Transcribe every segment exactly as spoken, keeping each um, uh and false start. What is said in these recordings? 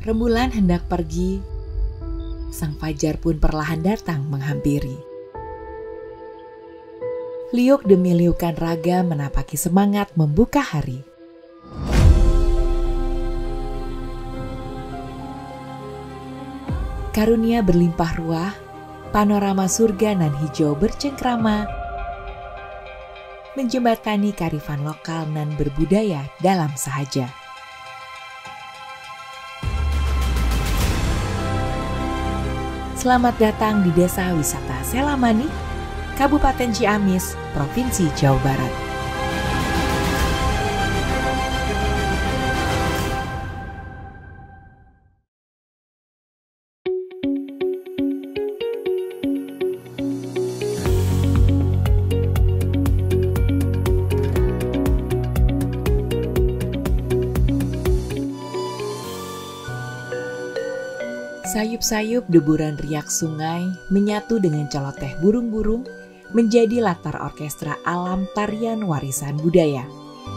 Rembulan hendak pergi, sang fajar pun perlahan datang menghampiri. Liuk demi liukan raga menapaki semangat membuka hari. Karunia berlimpah ruah, panorama surga nan hijau bercengkrama, menjembatani kearifan lokal nan berbudaya dalam sahaja. Selamat datang di Desa Wisata Selamani, Kabupaten Ciamis, Provinsi Jawa Barat. Sayup-sayup deburan riak sungai menyatu dengan celoteh burung-burung menjadi latar orkestra alam tarian warisan budaya.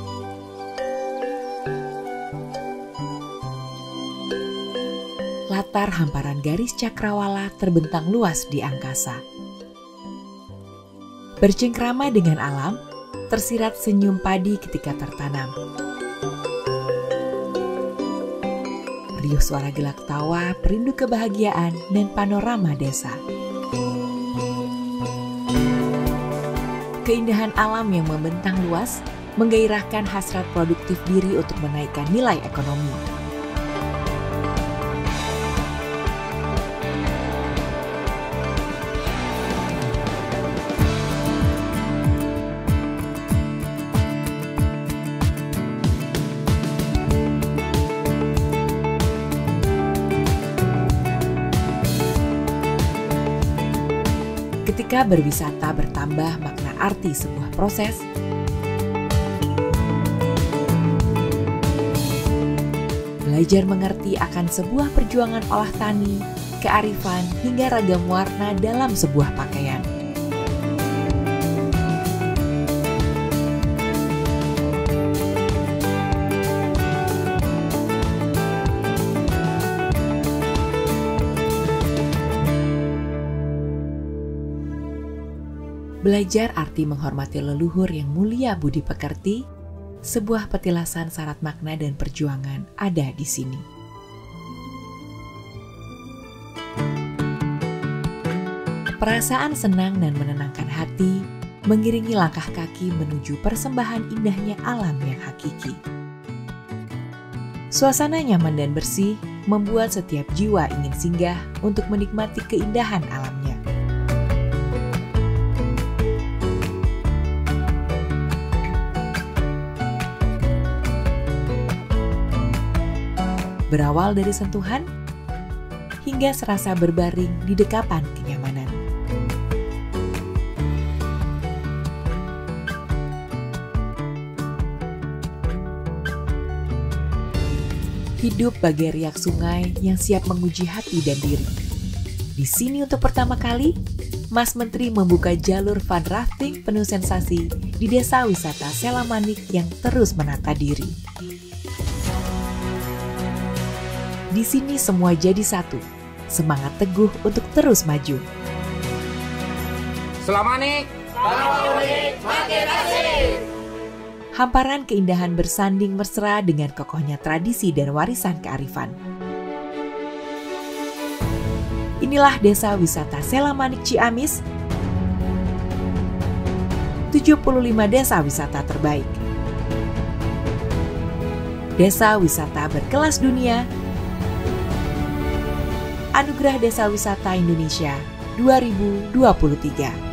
Latar hamparan garis cakrawala terbentang luas di angkasa. Bercengkrama dengan alam, tersirat senyum padi ketika tertanam. Riuh suara gelak tawa, perindu kebahagiaan, dan panorama desa. Keindahan alam yang membentang luas menggairahkan hasrat produktif diri untuk menaikkan nilai ekonomi. Ketika berwisata bertambah makna arti sebuah proses, belajar mengerti akan sebuah perjuangan olah tani, kearifan, hingga ragam warna dalam sebuah pakaian. Belajar arti menghormati leluhur yang mulia budi pekerti, sebuah petilasan syarat makna dan perjuangan ada di sini. Perasaan senang dan menenangkan hati mengiringi langkah kaki menuju persembahan indahnya alam yang hakiki. Suasana nyaman dan bersih membuat setiap jiwa ingin singgah untuk menikmati keindahan alamnya. Berawal dari sentuhan, hingga serasa berbaring di dekapan kenyamanan. Hidup bagai riak sungai yang siap menguji hati dan diri. Di sini untuk pertama kali, Mas Menteri membuka jalur fun rafting penuh sensasi di Desa Wisata Selamanik yang terus menata diri. Di sini semua jadi satu, semangat teguh untuk terus maju. Selamanik, unik, makin asik. Hamparan keindahan bersanding mesra dengan kokohnya tradisi dan warisan kearifan. Inilah Desa Wisata Selamanik Ciamis, tujuh puluh lima desa wisata terbaik. Desa wisata berkelas dunia, Anugerah Desa Wisata Indonesia dua ribu dua puluh tiga.